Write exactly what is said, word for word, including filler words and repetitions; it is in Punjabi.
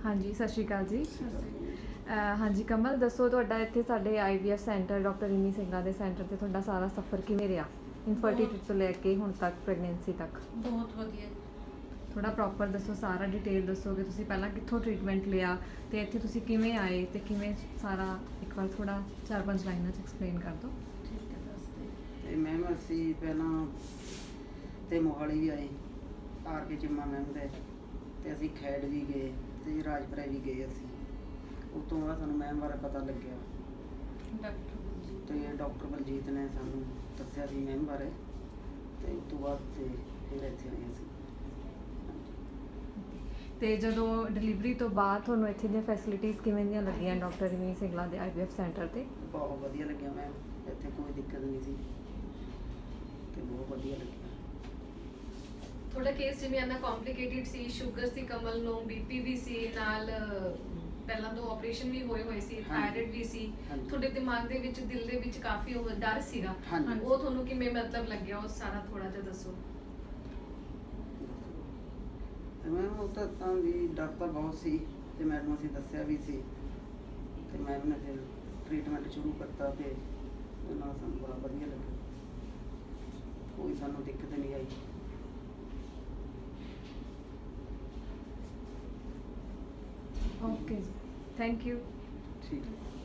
हाँ जी, सत श्री अकाल जी। अ, हाँ जी कमल, दसो तुहाडा इत्थे साडे I V F center doctor Rimi Singla दे सेंटर ते तुहाडा सारा सफ़र किवें रिहा इनफर्टिलिटी तो लैके हुण तक प्रेगनेंसी तक? बहुत वधिया। थोड़ा प्रॉपर दसो, सारा डिटेल दसो कि तुसीं पहलां कित्थों ट्रीटमेंट लिया ते इत्थे तुसीं किवें आए ते किवें सारा एक बार थोड़ा चार पांच लाइनां च एक्सप्लेन कर दो। ठीक है, दसते। ਤੇ ਮੈਮ ਅਸੀਂ ਪਹਿਲਾਂ ਤੇ ਮੋਹਾਲੀ ਵੀ ਆਏ, ਆਰ ਕੇ ਚਿੰਮਾ ਮੈਮ ਦੇ, ਤੇ ਅਸੀਂ ਖੈੜ ਵੀ ਗਏ ਤੇ ਰਾਜਪੁਰਾ ਵੀ ਗਏ ਅਸੀਂ। ਉਸ ਤੋਂ ਬਾਅਦ ਸਾਨੂੰ ਮੈਮ ਬਾਰੇ ਪਤਾ ਲੱਗਿਆ ਡਾਕਟਰ ਬਲਜੀਤ ਤੇ ਡਾਕਟਰ ਬਲਜੀਤ ਨੇ ਸਾਨੂੰ ਦੱਸਿਆ ਸੀ ਮੈਮ ਬਾਰੇ, ਤੇ ਉਸ ਤੋਂ ਬਾਅਦ ਤੇ ਫਿਰ ਇੱਥੇ ਆਏ ਅਸੀਂ। ਤੇ ਜਦੋਂ ਡਿਲੀਵਰੀ ਤੋਂ ਬਾਅਦ ਤੁਹਾਨੂੰ ਇੱਥੇ ਦੀਆਂ ਫੈਸਿਲਿਟੀਜ਼ ਕਿਵੇਂ ਦੀਆਂ ਲੱਗੀਆਂ ਡਾਕਟਰ ਰਿਮੀ ਸਿੰਗਲਾ ਦੇ ਆਈ ਵੀ ਐਫ ਸੈਂਟਰ ਤੇ? ਬਹੁਤ ਵਧੀਆ ਲੱਗਿਆ ਮੈਮ, ਇੱਥੇ ਕੋਈ ਦਿੱਕਤ ਨਹੀਂ ਸੀ ਤੇ ਬਹੁਤ ਵਧੀਆ ਲੱਗਿਆ। ਤੁਹਾਡਾ ਕੇਸ ਜਿਵੇਂ ਇੰਨਾ ਕੰਪਲਿਕੇਟਿਡ ਸੀ, ਸ਼ੂਗਰ ਸੀ ਕਮਲ ਨੂੰ, ਬੀਪੀ ਵੀ ਸੀ ਨਾਲ, ਪਹਿਲਾਂ ਦੋ ਆਪਰੇਸ਼ਨ ਵੀ ਹੋਏ ਹੋਏ ਸੀ, ਥਾਇਰਾਇਡ ਵੀ ਸੀ, ਤੁਹਾਡੇ ਦਿਮਾਗ ਦੇ ਵਿੱਚ ਦਿਲ ਦੇ ਵਿੱਚ ਕਾਫੀ ਉਹ ਡਰ ਸੀਗਾ, ਉਹ ਤੁਹਾਨੂੰ ਕਿਵੇਂ ਮਤਲਬ ਲੱਗਿਆ ਉਹ ਸਾਰਾ ਥੋੜਾ ਜਿਹਾ ਦੱਸੋ। ਤੇ ਮੈਮ ਉਹ ਤਾਂ ਤਾਂ ਵੀ ਡਰ ਤਾਂ ਬਹੁਤ ਸੀ ਤੇ ਮੈਡਮ ਅਸੀਂ ਦੱਸਿਆ ਵੀ ਸੀ ਤੇ ਮੈਮ ਨੇ ਫਿਰ ਟ੍ਰੀਟਮੈਂਟ ਸ਼ੁਰੂ ਕਰਤਾ ਤੇ ਉਹਨਾਂ ਨਾਲ ਸਾਨੂੰ ਬੜਾ ਵਧੀਆ ਲੱਗਾ, ਕੋਈ ਸਾਨੂੰ ਦਿੱਕਤ ਨਹੀਂ ਆਈ। ਓਕੇ ਜੀ, ਥੈਂਕ ਯੂ। ਠੀਕ ਹੈ।